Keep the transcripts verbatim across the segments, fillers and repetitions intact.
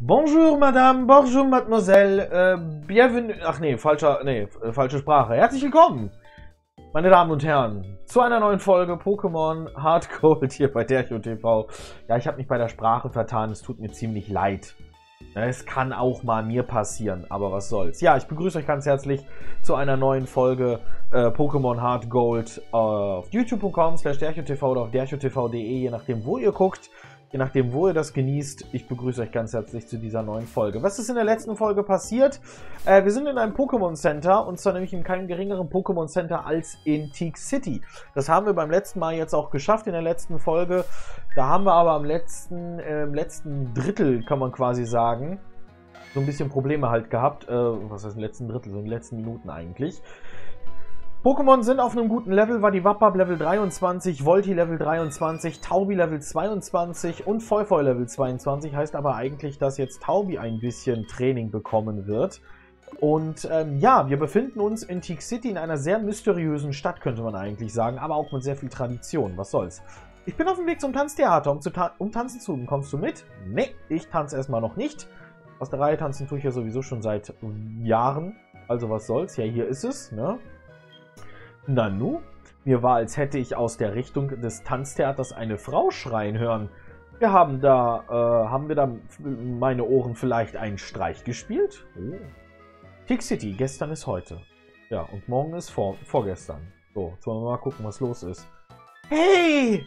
Bonjour, Madame, bonjour, Mademoiselle, äh, bienvenue, ach nee, falscher, nee, falsche Sprache. Herzlich willkommen, meine Damen und Herren, zu einer neuen Folge Pokémon Hard Gold hier bei DerchoTV. Ja, ich habe mich bei der Sprache vertan, es tut mir ziemlich leid. Es kann auch mal mir passieren, aber was soll's. Ja, ich begrüße euch ganz herzlich zu einer neuen Folge äh, Pokémon Hard Gold auf youtube punkt com slash derchotv oder auf derchotv punkt de, je nachdem, wo ihr guckt. Je nachdem, wo ihr das genießt, ich begrüße euch ganz herzlich zu dieser neuen Folge. Was ist in der letzten Folge passiert? Äh, wir sind in einem Pokémon Center, und zwar nämlich in keinem geringeren Pokémon Center als in Teak City. Das haben wir beim letzten Mal jetzt auch geschafft, in der letzten Folge. Da haben wir aber am letzten, äh, im letzten Drittel, kann man quasi sagen, so ein bisschen Probleme halt gehabt. Äh, was heißt im letzten Drittel? So in den letzten Minuten eigentlich. Pokémon sind auf einem guten Level, war die Wappab Level dreiundzwanzig, Volti Level dreiundzwanzig, Taubi Level zweiundzwanzig und Feufeu Level zweiundzwanzig. Heißt aber eigentlich, dass jetzt Taubi ein bisschen Training bekommen wird. Und ähm, ja, wir befinden uns in Teak City in einer sehr mysteriösen Stadt, könnte man eigentlich sagen, aber auch mit sehr viel Tradition. Was soll's. Ich bin auf dem Weg zum Tanztheater, um, zu ta um tanzen zu. Kommst du mit? Nee, ich tanze erstmal noch nicht. Aus der Reihe tanzen tue ich ja sowieso schon seit Jahren. Also was soll's. Ja, hier ist es, ne? Nanu? Mir war, als hätte ich aus der Richtung des Tanztheaters eine Frau schreien hören. Wir haben da, äh, haben wir da meine Ohren vielleicht einen Streich gespielt? Oh. Teak City, gestern ist heute. Ja, und morgen ist vor, vorgestern. So, jetzt wollen wir mal gucken, was los ist. Hey!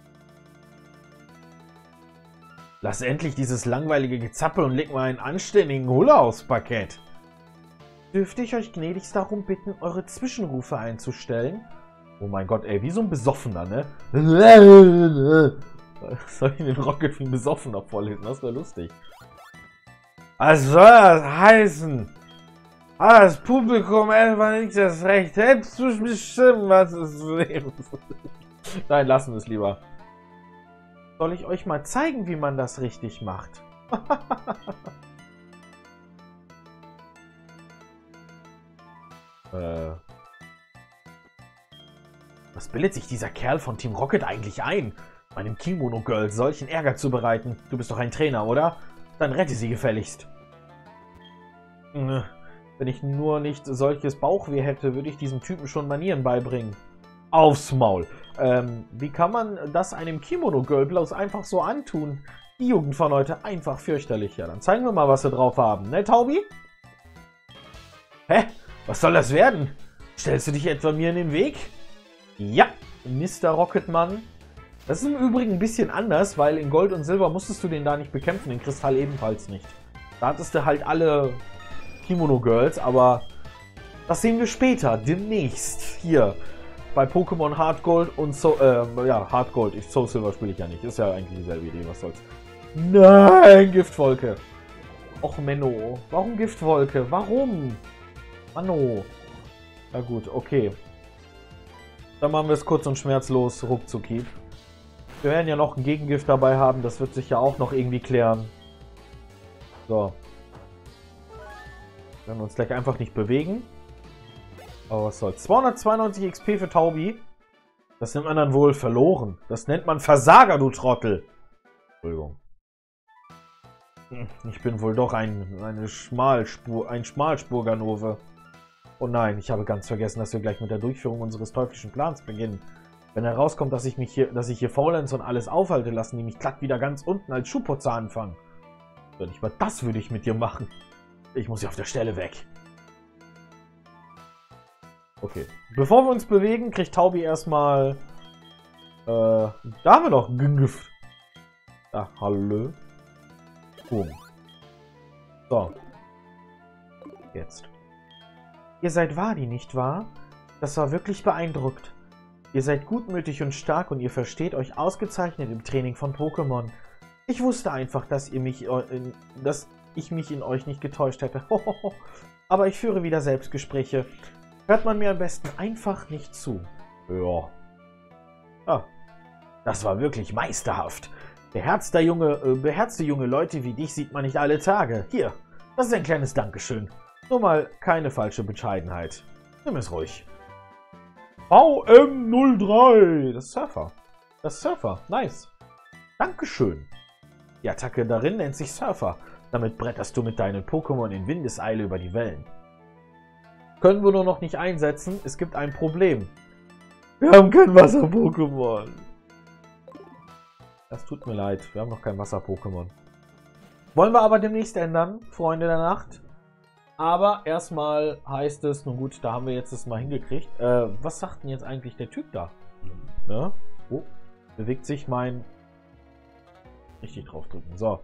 Lass endlich dieses langweilige Gezappel und leg mal einen anständigen Hula aufs Parkett. Dürfte ich euch gnädigst darum bitten, eure Zwischenrufe einzustellen? Oh mein Gott, ey, wie so ein Besoffener, ne? Soll ich den Rocket wie ein Besoffener vorlesen? Das wäre lustig. Was soll das heißen? Ah, das Publikum etwa nicht das Recht, selbst zu bestimmen, was es will. Nein, lassen wir es lieber. Soll ich euch mal zeigen, wie man das richtig macht? Äh. Was bildet sich dieser Kerl von Team Rocket eigentlich ein, meinem Kimono-Girl solchen Ärger zu bereiten? Du bist doch ein Trainer, oder? Dann rette sie gefälligst. Wenn ich nur nicht solches Bauchweh hätte, würde ich diesem Typen schon Manieren beibringen. Aufs Maul. Ähm, wie kann man das einem Kimono-Girl bloß einfach so antun? Die Jugend von heute einfach fürchterlich. Ja, dann zeigen wir mal, was wir drauf haben. Ne, Taubi? Hä? Was soll das werden? Stellst du dich etwa mir in den Weg? Ja, Mister Rocketman. Das ist im Übrigen ein bisschen anders, weil in Gold und Silber musstest du den da nicht bekämpfen, in Kristall ebenfalls nicht. Da hattest du halt alle Kimono-Girls, aber das sehen wir später, demnächst, hier, bei Pokémon Hard Gold und so, äh, ja, Hard Gold. Ich, Soul Silver spiele ich ja nicht, ist ja eigentlich dieselbe Idee, was soll's. Nein, Giftwolke. Och, Menno, warum Giftwolke? Warum? Manno. Na gut, okay. Dann machen wir es kurz und schmerzlos, ruckzucki. Wir werden ja noch ein Gegengift dabei haben, das wird sich ja auch noch irgendwie klären. So. Wir werden uns gleich einfach nicht bewegen. Aber was soll's. zweihundertzweiundneunzig X P für Taubi. Das nennt man dann wohl verloren. Das nennt man Versager, du Trottel. Entschuldigung. Ich bin wohl doch ein, eine Schmalspur, ein Schmalspurganove. Oh nein, ich habe ganz vergessen, dass wir gleich mit der Durchführung unseres teuflischen Plans beginnen. Wenn herauskommt, dass ich mich hier, dass ich hier Faulenz und alles aufhalte, lassen die mich glatt wieder ganz unten als Schuhputzer anfangen. So, nicht mal das würde ich mit dir machen. Ich muss hier auf der Stelle weg. Okay. Bevor wir uns bewegen, kriegt Taubi erstmal. Äh, da haben wir noch Gift. Ja, hallo. Boom. So. Jetzt. Ihr seid Wadi, nicht wahr? Das war wirklich beeindruckt. Ihr seid gutmütig und stark und ihr versteht euch ausgezeichnet im Training von Pokémon. Ich wusste einfach, dass ihr mich, in, dass ich mich in euch nicht getäuscht hätte. Aber ich führe wieder Selbstgespräche. Hört man mir am besten einfach nicht zu. Ja. Ah, das war wirklich meisterhaft. Beherzter junge, äh, beherzte junge Leute wie dich sieht man nicht alle Tage. Hier, das ist ein kleines Dankeschön. Nur mal keine falsche Bescheidenheit. Nimm es ruhig. V M null drei. Das ist Surfer. Das ist Surfer. Nice. Dankeschön. Die Attacke darin nennt sich Surfer. Damit bretterst du mit deinen Pokémon in Windeseile über die Wellen. Können wir nur noch nicht einsetzen. Es gibt ein Problem. Wir haben kein Wasser-Pokémon. Das tut mir leid. Wir haben noch kein Wasser-Pokémon. Wollen wir aber demnächst ändern, Freunde der Nacht. Aber erstmal heißt es, nun gut, da haben wir jetzt das mal hingekriegt. Äh, was sagt denn jetzt eigentlich der Typ da? Ne? Oh, bewegt sich mein... Richtig draufdrücken. So.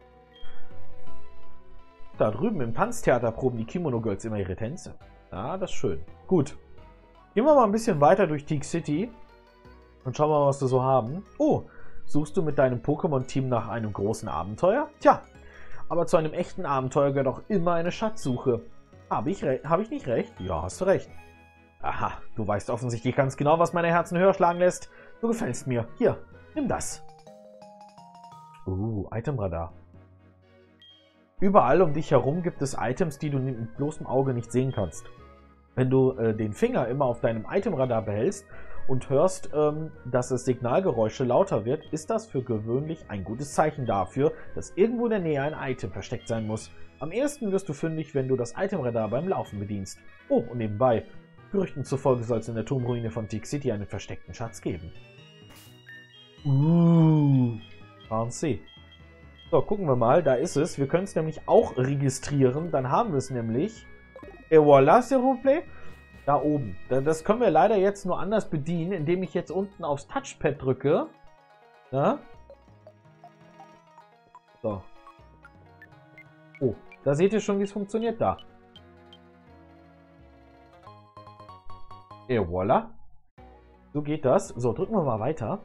Da drüben im Tanztheater proben die Kimono-Girls immer ihre Tänze. Ja, das ist schön. Gut. Gehen wir mal ein bisschen weiter durch Teak City. Und schauen wir mal, was wir so haben. Oh, suchst du mit deinem Pokémon-Team nach einem großen Abenteuer? Tja, aber zu einem echten Abenteuer gehört auch immer eine Schatzsuche. Habe ich, hab ich nicht recht? Ja, hast du recht. Aha, du weißt offensichtlich ganz genau, was meine Herzen höher schlagen lässt. Du gefällst mir. Hier, nimm das. Uh, Itemradar. Überall um dich herum gibt es Items, die du mit bloßem Auge nicht sehen kannst. Wenn du äh, den Finger immer auf deinem Itemradar behältst und hörst, ähm, dass das Signalgeräusche lauter wird, ist das für gewöhnlich ein gutes Zeichen dafür, dass irgendwo in der Nähe ein Item versteckt sein muss. Am ehesten wirst du fündig, wenn du das Itemradar beim Laufen bedienst. Oh, und nebenbei, Gerüchten zufolge soll es in der Turmruine von Teak City einen versteckten Schatz geben. Uh, fancy. So, gucken wir mal, da ist es. Wir können es nämlich auch registrieren, dann haben wir es nämlich. Et voilà, s'il vous plaît. Da oben. Das können wir leider jetzt nur anders bedienen, indem ich jetzt unten aufs Touchpad drücke. Ja? So. Oh, da seht ihr schon, wie es funktioniert da. Et voilà. So geht das. So, drücken wir mal weiter.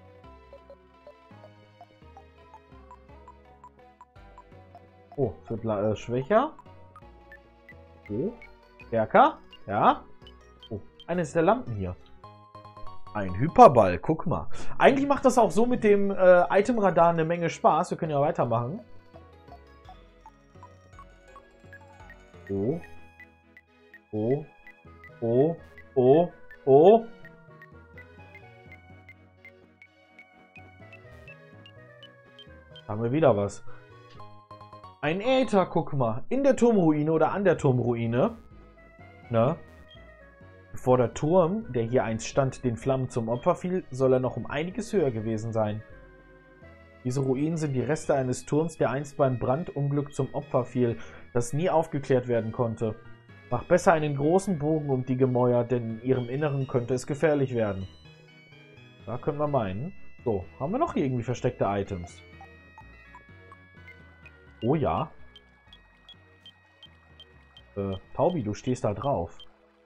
Oh, es wird äh, schwächer. Oh, stärker. Ja. Oh, eines der Lampen hier. Ein Hyperball, guck mal. Eigentlich macht das auch so mit dem äh, Itemradar eine Menge Spaß. Wir können ja weitermachen. Oh. Oh. Oh. Oh. Oh. Haben wir wieder was. Ein Äther, guck mal. In der Turmruine oder an der Turmruine. Na? Bevor der Turm, der hier einst stand, den Flammen zum Opfer fiel, soll er noch um einiges höher gewesen sein. Diese Ruinen sind die Reste eines Turms, der einst beim Brandunglück zum Opfer fiel, das nie aufgeklärt werden konnte. Mach besser einen großen Bogen um die Gemäuer, denn in ihrem Inneren könnte es gefährlich werden. Da können wir meinen. So, haben wir noch hier irgendwie versteckte Items? Oh ja. Äh, Taubi, du stehst da drauf.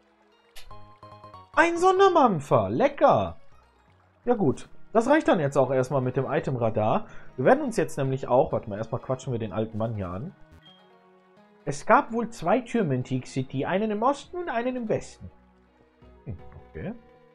Ein Sondermampfer! Lecker! Ja gut, das reicht dann jetzt auch erstmal mit dem Itemradar. Wir werden uns jetzt nämlich auch... Warte mal, erstmal quatschen wir den alten Mann hier an. Es gab wohl zwei Türme in Teak City, einen im Osten und einen im Westen. Hm, okay.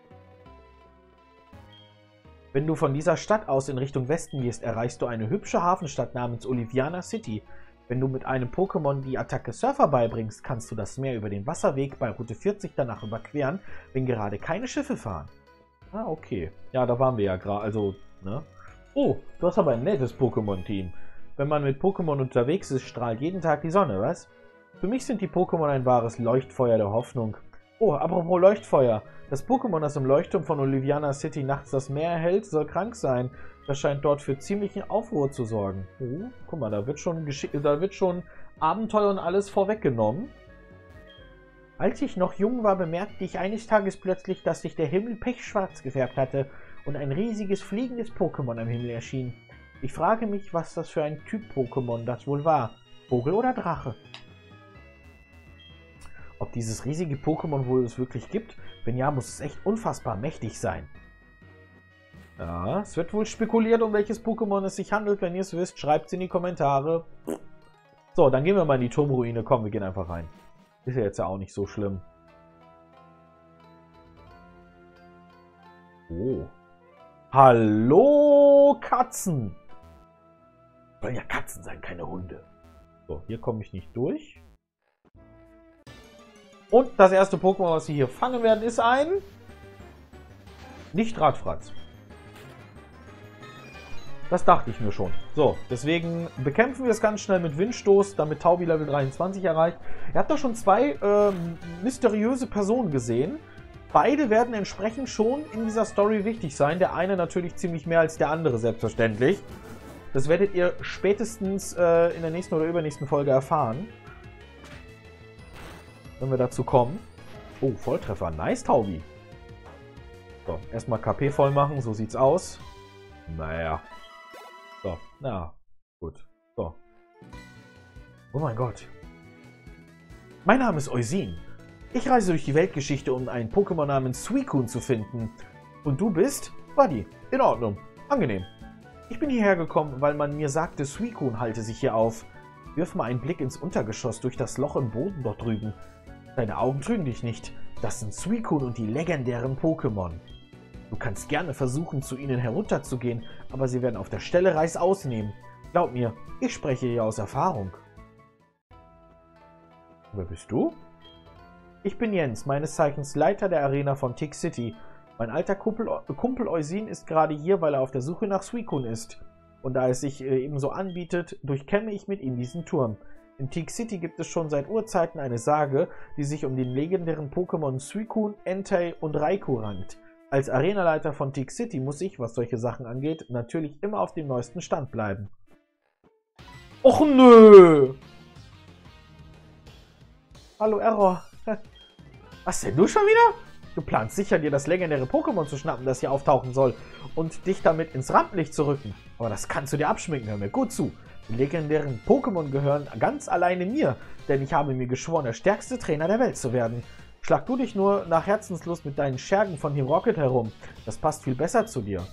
Wenn du von dieser Stadt aus in Richtung Westen gehst, erreichst du eine hübsche Hafenstadt namens Oliviana City. Wenn du mit einem Pokémon die Attacke Surfer beibringst, kannst du das Meer über den Wasserweg bei Route vierzig danach überqueren, wenn gerade keine Schiffe fahren. Ah, okay. Ja, da waren wir ja gerade, also, ne? Oh, du hast aber ein nettes Pokémon-Team. Wenn man mit Pokémon unterwegs ist, strahlt jeden Tag die Sonne, was? Für mich sind die Pokémon ein wahres Leuchtfeuer der Hoffnung. Oh, apropos Leuchtfeuer. Das Pokémon, das im Leuchtturm von Oliviana City nachts das Meer erhält, soll krank sein. Das scheint dort für ziemlichen Aufruhr zu sorgen. Oh, guck mal, da wird schon da wird schon Abenteuer und alles vorweggenommen. Als ich noch jung war, bemerkte ich eines Tages plötzlich, dass sich der Himmel pechschwarz gefärbt hatte und ein riesiges fliegendes Pokémon am Himmel erschien. Ich frage mich, was das für ein Typ Pokémon das wohl war. Vogel oder Drache? Ob dieses riesige Pokémon wohl es wirklich gibt? Wenn ja, muss es echt unfassbar mächtig sein. Ja, es wird wohl spekuliert, um welches Pokémon es sich handelt. Wenn ihr es wisst, schreibt es in die Kommentare. So, dann gehen wir mal in die Turmruine. Komm, wir gehen einfach rein. Ist ja jetzt ja auch nicht so schlimm. Oh. Hallo, Katzen! Sollen ja Katzen sein, keine Hunde. So, hier komme ich nicht durch. Und das erste Pokémon, was wir hier fangen werden, ist ein... Nicht Radfratz. Das dachte ich mir schon. So, deswegen bekämpfen wir es ganz schnell mit Windstoß, damit Taubi Level dreiundzwanzig erreicht. Ihr habt doch schon zwei ähm, mysteriöse Personen gesehen. Beide werden entsprechend schon in dieser Story wichtig sein. Der eine natürlich ziemlich mehr als der andere, selbstverständlich. Das werdet ihr spätestens äh, in der nächsten oder übernächsten Folge erfahren. Wenn wir dazu kommen. Oh, Volltreffer. Nice, Taubi. So, erstmal K P voll machen. So sieht's aus. Naja. So, na, gut. So. Oh mein Gott. Mein Name ist Eusin. Ich reise durch die Weltgeschichte, um einen Pokémon namens Suicune zu finden. Und du bist? Buddy. In Ordnung. Angenehm. Ich bin hierher gekommen, weil man mir sagte, Suicune halte sich hier auf. Wirf mal einen Blick ins Untergeschoss durch das Loch im Boden dort drüben. Deine Augen trügen dich nicht. Das sind Suicune und die legendären Pokémon. Du kannst gerne versuchen, zu ihnen herunterzugehen, aber sie werden auf der Stelle Reißaus nehmen. Glaub mir, ich spreche hier aus Erfahrung. Wer bist du? Ich bin Jens, meines Zeichens Leiter der Arena von Tick City. Mein alter Kumpel, Kumpel Eusin ist gerade hier, weil er auf der Suche nach Suicune ist. Und da es sich äh, ebenso anbietet, durchkämme ich mit ihm diesen Turm. In Tick City gibt es schon seit Urzeiten eine Sage, die sich um den legendären Pokémon Suicune, Entei und Raikou rankt. Als Arenaleiter von Tick City muss ich, was solche Sachen angeht, natürlich immer auf dem neuesten Stand bleiben. Och nö! Hallo Error. Was denn, du schon wieder? Du planst sicher, dir das legendäre Pokémon zu schnappen, das hier auftauchen soll, und dich damit ins Rampenlicht zu rücken. Aber das kannst du dir abschminken, hör mir gut zu. Die legendären Pokémon gehören ganz alleine mir, denn ich habe mir geschworen, der stärkste Trainer der Welt zu werden. Schlag du dich nur nach Herzenslust mit deinen Schergen von Team Rocket herum. Das passt viel besser zu dir.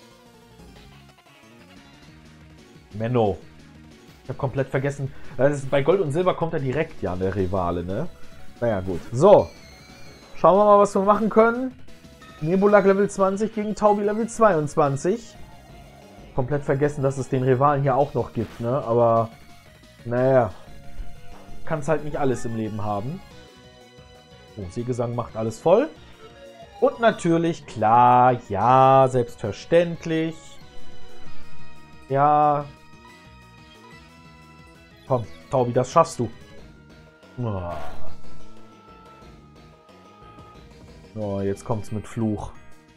Menno. Ich habe komplett vergessen. Das ist, bei Gold und Silber kommt er direkt, ja, der Rivale, ne? Naja, gut. So. Schauen wir mal, was wir machen können. Nebulak Level zwanzig gegen Taubi Level zweiundzwanzig. Komplett vergessen, dass es den Rivalen hier auch noch gibt, ne? Aber, naja. Kannst halt nicht alles im Leben haben. Oh, Seegesang macht alles voll. Und natürlich, klar, ja, selbstverständlich. Ja. Komm, Taubi, das schaffst du. Oh, oh jetzt kommt's mit Fluch.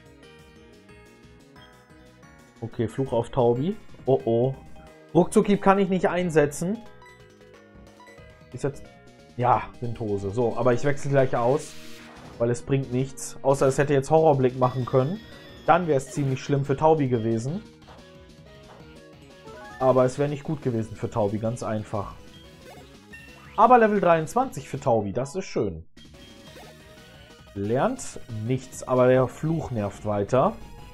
Okay, Fluch auf Taubi. Oh, oh. Ruckzuckhieb kann ich nicht einsetzen. Ist jetzt... Ja, Windhose. So, aber ich wechsle gleich aus, weil es bringt nichts. Außer es hätte jetzt Horrorblick machen können. Dann wäre es ziemlich schlimm für Taubi gewesen. Aber es wäre nicht gut gewesen für Taubi, ganz einfach. Aber Level dreiundzwanzig für Taubi, das ist schön. Lernt nichts, aber der Fluch nervt weiter.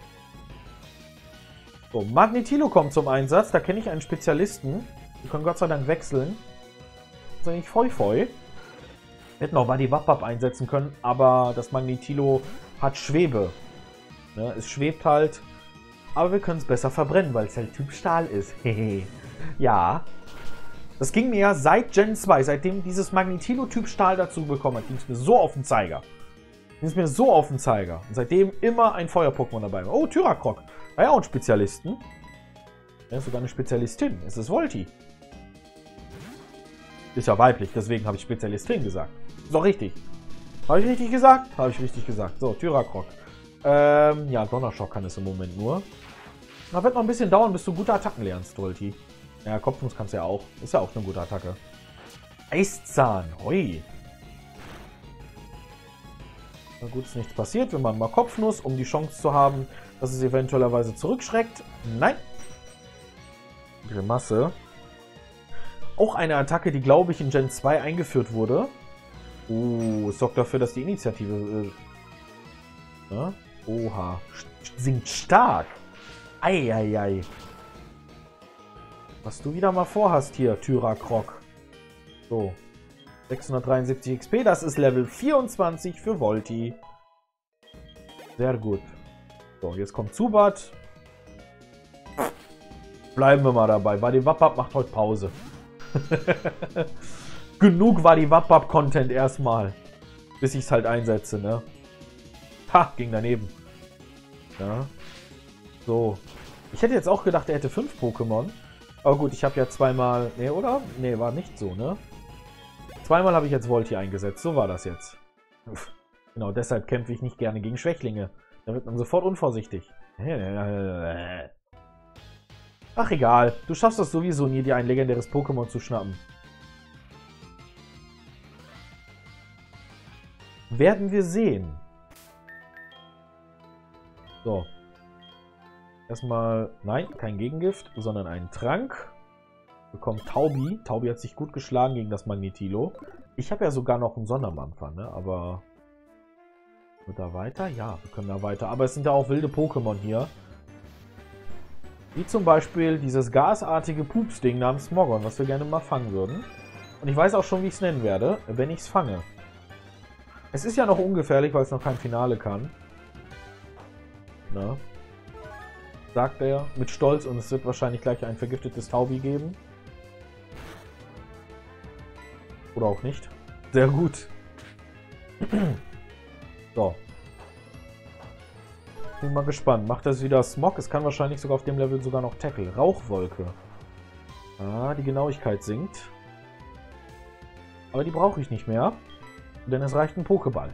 So, Magnetilo kommt zum Einsatz. Da kenne ich einen Spezialisten. Wir können Gott sei Dank wechseln. Das ist eigentlich voll voll. Wir hätten auch Wadiwapap einsetzen können, aber das Magnetilo hat Schwebe. Ne, es schwebt halt. Aber wir können es besser verbrennen, weil es halt Typ Stahl ist. Ja. Das ging mir ja seit Gen zwei, seitdem dieses Magnetilo Typ Stahl dazu bekommen hat, ging es mir so auf den Zeiger. Ging es mir so auf den Zeiger. Und seitdem immer ein Feuer-Pokémon dabei. Oh, Tyrakrok. War ja auch ein Spezialisten. Er ist sogar eine Spezialistin. Es ist Volti. Ist ja weiblich, deswegen habe ich Spezialistin gesagt. Ist doch richtig. Habe ich richtig gesagt? Habe ich richtig gesagt. So, Tyrakrok. Ähm, ja, Donnerschock kann es im Moment nur. Da wird noch ein bisschen dauern, bis du gute Attacken lernst, Volti. Ja, Kopfnuss kannst du ja auch. Ist ja auch eine gute Attacke. Eiszahn. Hoi. Na gut, ist nichts passiert. Wir machen mal Kopfnuss, um die Chance zu haben, dass es eventuellerweise zurückschreckt. Nein. Grimasse. Auch eine Attacke, die, glaube ich, in Gen zwei eingeführt wurde. Uh, es sorgt dafür, dass die Initiative... Äh, ne? Oha. Sinkt stark. Eieiei. Was du wieder mal vorhast hier, Tyrakrok. So. sechshundertdreiundsiebzig X P, das ist Level vierundzwanzig für Volti. Sehr gut. So, jetzt kommt Zubat. Bleiben wir mal dabei. Wadiwapap macht heute Pause. Genug Wadiwapap-Content erstmal. Bis ich es halt einsetze, ne? Ha, ging daneben. Ja. So. Ich hätte jetzt auch gedacht, er hätte fünf Pokémon. Aber gut, ich habe ja zweimal... Ne, oder? Ne, war nicht so, ne? Zweimal habe ich jetzt Volti eingesetzt. So war das jetzt. Uff. Genau, deshalb kämpfe ich nicht gerne gegen Schwächlinge. Da wird man sofort unvorsichtig. Ach, egal. Du schaffst das sowieso nie, dir ein legendäres Pokémon zu schnappen. Werden wir sehen. So. Erstmal, nein, kein Gegengift, sondern einen Trank. Bekommt Taubi. Taubi hat sich gut geschlagen gegen das Magnetilo. Ich habe ja sogar noch einen Sondermampfer, ne? Aber... Wird da weiter? Ja, wir können da weiter. Aber es sind ja auch wilde Pokémon hier. Wie zum Beispiel dieses gasartige Pupsding namens Smogon, was wir gerne mal fangen würden. Und ich weiß auch schon, wie ich es nennen werde, wenn ich es fange. Es ist ja noch ungefährlich, weil es noch kein Finale kann. Na? Sagt er mit Stolz, und es wird wahrscheinlich gleich ein vergiftetes Taubi geben. Oder auch nicht. Sehr gut. So. Bin mal gespannt. Macht das wieder Smog? Es kann wahrscheinlich sogar auf dem Level sogar noch Tackle. Rauchwolke. Ah, die Genauigkeit sinkt. Aber die brauche ich nicht mehr. Denn es reicht ein Pokéball.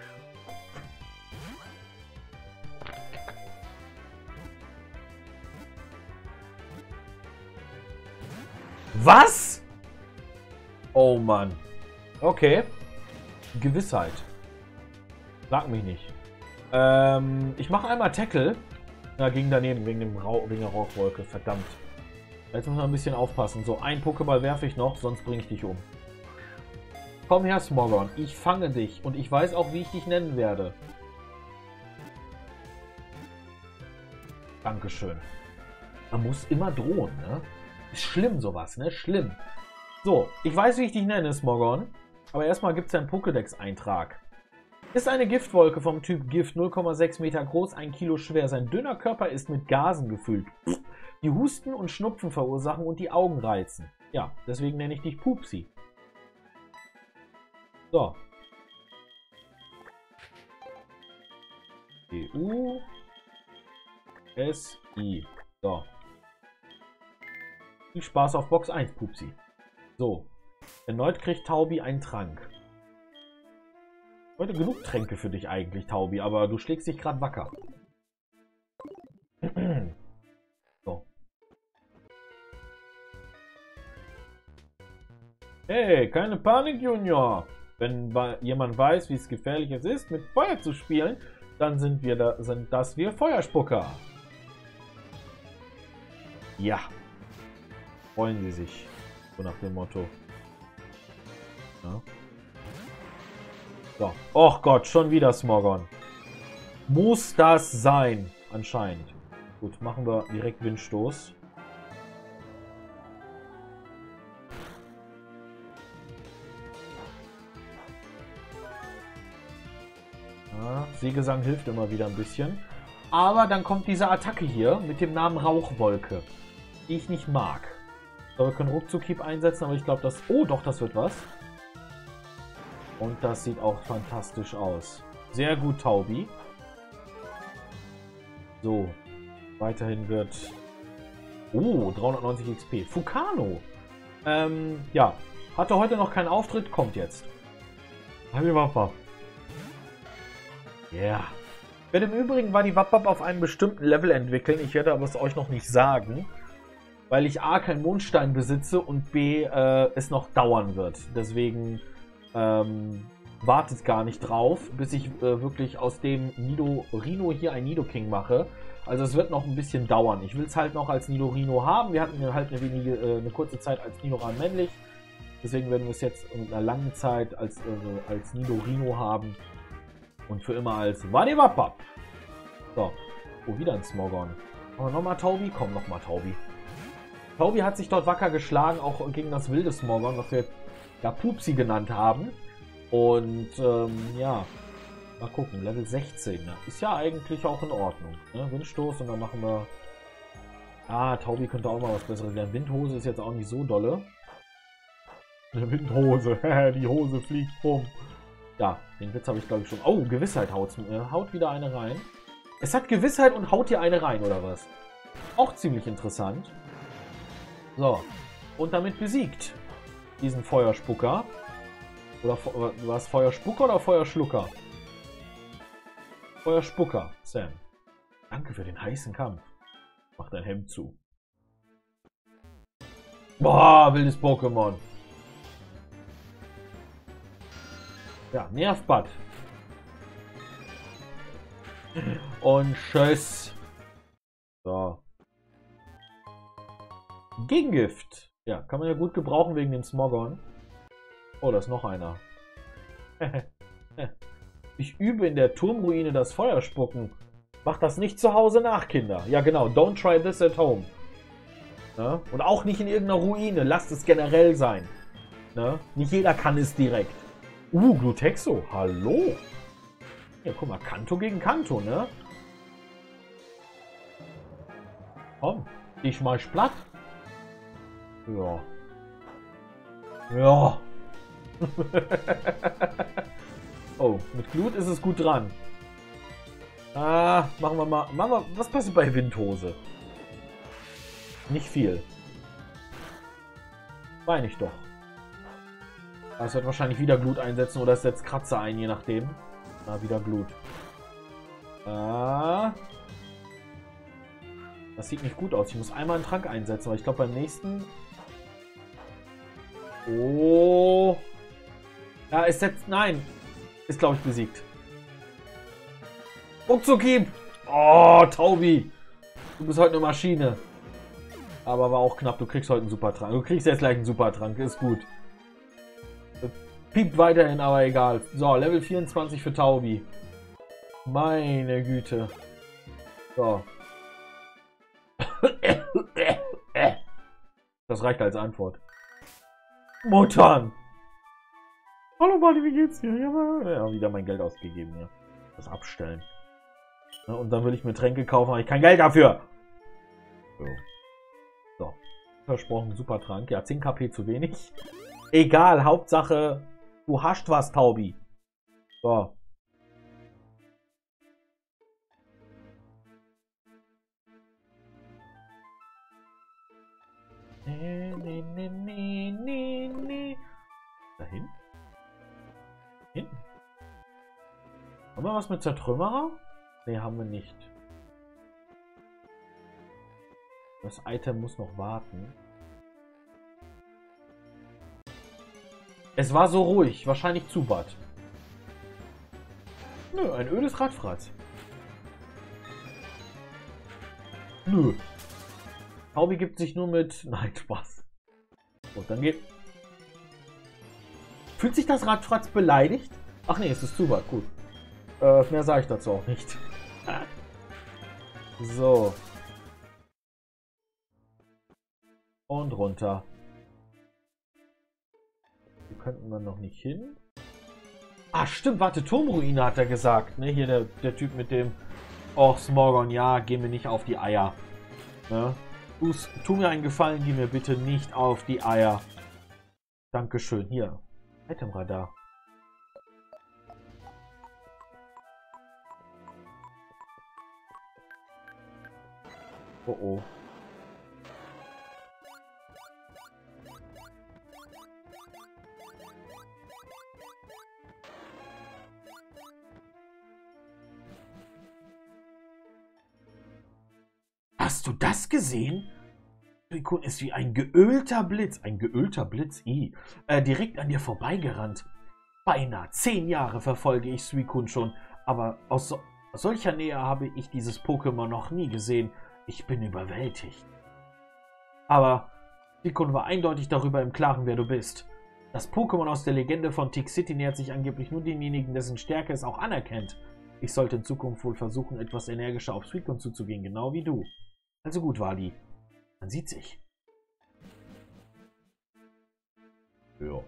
Was? Oh Mann. Okay. Gewissheit. Sag mich nicht. Ähm, ich mache einmal Tackle. Ja, ging daneben, wegen, dem Rauch, wegen der Rauchwolke. Verdammt. Jetzt muss man ein bisschen aufpassen. So, ein Pokéball werfe ich noch, sonst bringe ich dich um. Komm her, Smogon. Ich fange dich. Und ich weiß auch, wie ich dich nennen werde. Dankeschön. Man muss immer drohen, ne? Ist schlimm sowas, ne? Schlimm. So, ich weiß, wie ich dich nenne, Smogon. Aber erstmal gibt es einen Pokédex-Eintrag. Ist eine Giftwolke vom Typ Gift, null Komma sechs Meter groß, ein Kilo schwer. Sein dünner Körper ist mit Gasen gefüllt, die Husten und Schnupfen verursachen und die Augen reizen. Ja, deswegen nenne ich dich Pupsi. So. E U S I. So. Viel Spaß auf Box eins, Pupsi. So. Erneut kriegt Taubi einen Trank. Heute genug Tränke für dich eigentlich, Taubi, aber du schlägst dich gerade wacker. So. Hey, keine Panik, Junior. Wenn jemand weiß, wie es gefährlich ist, mit Feuer zu spielen, dann sind wir da, sind das wir Feuerspucker. Ja. Freuen Sie sich. So nach dem Motto. Ja. So. Och Gott, schon wieder Smogon. Muss das sein? Anscheinend. Gut, machen wir direkt Windstoß. Ja, Seegesang hilft immer wieder ein bisschen. Aber dann kommt diese Attacke hier mit dem Namen Rauchwolke, die ich nicht mag. So, wir können Ruckzuck-Hieb einsetzen, aber ich glaube, das... Oh, doch, das wird was. Und das sieht auch fantastisch aus. Sehr gut, Taubi. So. Weiterhin wird... Oh, dreihundertneunzig X P. Fukano. Ähm, ja. Hatte heute noch keinen Auftritt, kommt jetzt. Ja. Yeah. Ich werde im Übrigen war die Wappab auf einem bestimmten Level entwickeln. Ich werde aber es euch noch nicht sagen. Weil ich A, keinen Mondstein besitze und B, äh, es noch dauern wird. Deswegen... Ähm, wartet gar nicht drauf, bis ich äh, wirklich aus dem Nidorino hier ein Nidoking mache. Also es wird noch ein bisschen dauern. Ich will es halt noch als Nidorino haben. Wir hatten halt eine, wenige, äh, eine kurze Zeit als Nidoran männlich. Deswegen werden wir es jetzt in einer langen Zeit als, äh, als Nidorino haben. Und für immer als Wadiwapap. So. Oh, wieder ein Smogon. Aber nochmal Taubi? Komm, nochmal Taubi. Taubi hat sich dort wacker geschlagen, auch gegen das wilde Smogon, was wir ja Pupsi genannt haben. Und ähm, ja, mal gucken, Level sechzehn. Ne? Ist ja eigentlich auch in Ordnung. Ne? Windstoß und dann machen wir... Ah, Taubi könnte auch mal was Besseres werden. Windhose ist jetzt auch nicht so dolle. Eine Windhose, die Hose fliegt rum. Ja, den Witz habe ich glaube ich schon... Oh, Gewissheit haut, äh, haut wieder eine rein. Es hat Gewissheit und haut dir eine rein, oder was? Auch ziemlich interessant. So. Und damit besiegt. Diesen Feuerspucker. Oder war es Feuerspucker oder Feuerschlucker? Feuerspucker, Sam. Danke für den heißen Kampf. Mach dein Hemd zu. Boah, wildes Pokémon. Ja, Nervbad. Und tschüss. So. Gegengift. Ja, kann man ja gut gebrauchen wegen dem Smogon. Oh, da ist noch einer. Ich übe in der Turmruine das Feuerspucken. Macht das nicht zu Hause nach, Kinder. Ja, genau. Don't try this at home. Ne? Und auch nicht in irgendeiner Ruine. Lasst es generell sein. Ne? Nicht jeder kann es direkt. Uh, Glutexo. Hallo. Ja, guck mal. Kanto gegen Kanto, ne? Komm. Ich mal platt. Ja. Ja. Oh, mit Glut ist es gut dran. Ah, machen wir mal. Machen wir, was passiert bei Windhose? Nicht viel. Meine ich doch. Es wird wahrscheinlich wieder Glut einsetzen oder es setzt Kratzer ein, je nachdem. Ah, wieder Glut. Ah. Das sieht nicht gut aus. Ich muss einmal einen Trank einsetzen, aber ich glaube beim nächsten... Oh. Ja, es setzt... Nein. Ist, glaube ich, besiegt. Ruckzuckieb. Oh, Taubi. Du bist heute eine Maschine. Aber war auch knapp. Du kriegst heute einen Supertrank. Du kriegst jetzt gleich einen Supertrank. Ist gut. Piept weiterhin, aber egal. So, Level vierundzwanzig für Taubi. Meine Güte. So. Das reicht als Antwort. Muttern! Hallo Buddy, wie geht's dir? Ja, wieder mein Geld ausgegeben hier. Das abstellen. Ja, und dann will ich mir Tränke kaufen, aber ich kein Geld dafür. So. So. Versprochen, Supertrank. Ja, zehn KP zu wenig. Egal, Hauptsache, du hast was, Taubi. So. Nee, nee, nee, nee, nee, nee. Dahin? Hinten. Haben wir was mit Zertrümmerer? Ne, haben wir nicht. Das Item muss noch warten. Es war so ruhig. Wahrscheinlich Zubat. Nö, ein ödes Radfratz. Nö. Taubi gibt sich nur mit... Nein, Spaß. Gut, dann geht... Fühlt sich das Radfratz beleidigt? Ach nee, es ist Zubat. Gut. Äh, mehr sage ich dazu auch nicht. So. Und runter. Hier könnten wir noch nicht hin. Ah, stimmt, warte, Turmruine hat er gesagt. Ne? Hier der, der Typ mit dem... Och, Smogon, ja, geh mir nicht auf die Eier. Ne? Du, tu mir einen Gefallen, geh mir bitte nicht auf die Eier. Dankeschön. Hier. Itemradar. Oh oh. Hast du das gesehen? Suicune ist wie ein geölter Blitz. Ein geölter Blitz? I. Äh, direkt an dir vorbeigerannt. Beinahe zehn Jahre verfolge ich Suicune schon. Aber aus, so, aus solcher Nähe habe ich dieses Pokémon noch nie gesehen. Ich bin überwältigt. Aber Suicune war eindeutig darüber im Klaren, wer du bist. Das Pokémon aus der Legende von Tick City nähert sich angeblich nur denjenigen, dessen Stärke es auch anerkennt. Ich sollte in Zukunft wohl versuchen, etwas energischer auf Suicune zuzugehen, genau wie du. Also gut, Wally. Man sieht sich. Ja.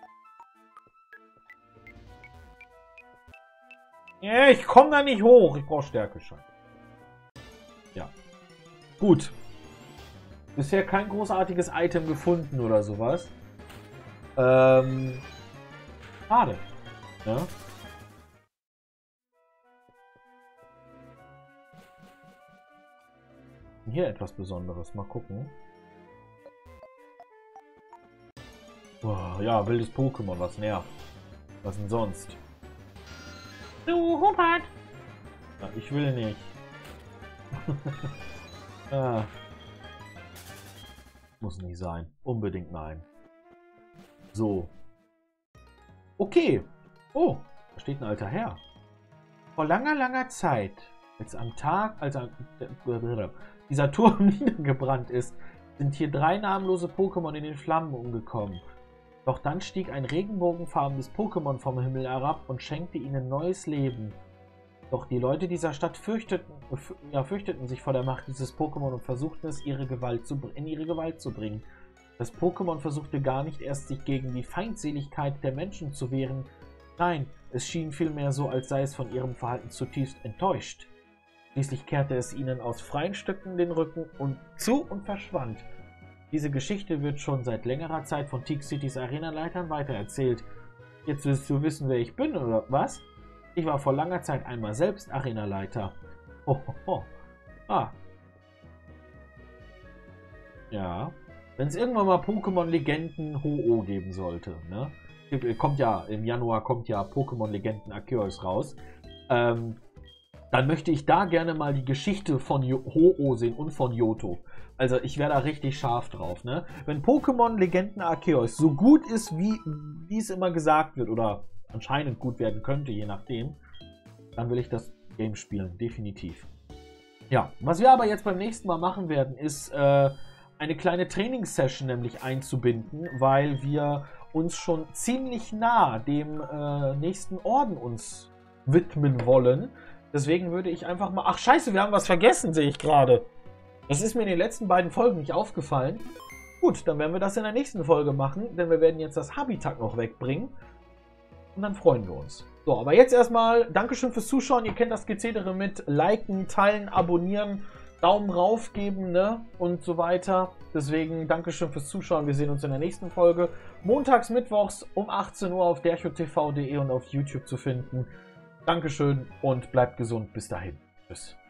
Ja, ich komme da nicht hoch. Ich brauche Stärke schon. Ja. Gut. Bisher kein großartiges Item gefunden oder sowas. Ähm. Schade. Ja. hier etwas Besonderes? Mal gucken. Oh, ja, wildes Pokémon, was nervt. Was denn sonst? Du, Hubert! Ja, ich will nicht. ah. Muss nicht sein. Unbedingt nein. So. Okay. Oh, da steht ein alter Herr. Vor langer, langer Zeit, als am Tag, als am, äh, dieser Turm niedergebrannt ist, sind hier drei namenlose Pokémon in den Flammen umgekommen. Doch dann stieg ein regenbogenfarbenes Pokémon vom Himmel herab und schenkte ihnen neues Leben. Doch die Leute dieser Stadt fürchteten, ja, fürchteten sich vor der Macht dieses Pokémon und versuchten es ihre Gewalt zu, in ihre Gewalt zu bringen. Das Pokémon versuchte gar nicht erst, sich gegen die Feindseligkeit der Menschen zu wehren. Nein, es schien vielmehr so, als sei es von ihrem Verhalten zutiefst enttäuscht. Schließlich kehrte es ihnen aus freien Stücken den Rücken und zu und verschwand. Diese Geschichte wird schon seit längerer Zeit von Teak Citys Arenaleitern weitererzählt. Jetzt willst du wissen, wer ich bin, oder was? Ich war vor langer Zeit einmal selbst Arenaleiter. Oh, oh, oh. Ah. Ja. Wenn es irgendwann mal Pokémon-Legenden Ho-Oh geben sollte, ne? Kommt ja, im Januar kommt ja Pokémon-Legenden Arceus raus. Ähm, dann möchte ich da gerne mal die Geschichte von Ho-Oh sehen und von Johto. Also ich wäre da richtig scharf drauf, ne? Wenn Pokémon Legenden Arceus so gut ist, wie, wie es immer gesagt wird, oder anscheinend gut werden könnte, je nachdem, dann will ich das Game spielen, definitiv. Ja, was wir aber jetzt beim nächsten Mal machen werden, ist äh, eine kleine Trainingssession nämlich einzubinden, weil wir uns schon ziemlich nah dem äh, nächsten Orden uns widmen wollen. Deswegen würde ich einfach mal... Ach scheiße, wir haben was vergessen, sehe ich gerade. Das ist mir in den letzten beiden Folgen nicht aufgefallen. Gut, dann werden wir das in der nächsten Folge machen, denn wir werden jetzt das Habitat noch wegbringen. Und dann freuen wir uns. So, aber jetzt erstmal Dankeschön fürs Zuschauen. Ihr kennt das Gezedere mit Liken, Teilen, Abonnieren, Daumen rauf geben, ne? Und so weiter. Deswegen Dankeschön fürs Zuschauen. Wir sehen uns in der nächsten Folge. Montags, mittwochs um achtzehn Uhr auf derchotv punkt de und auf YouTube zu finden. Dankeschön und bleibt gesund. Bis dahin. Tschüss.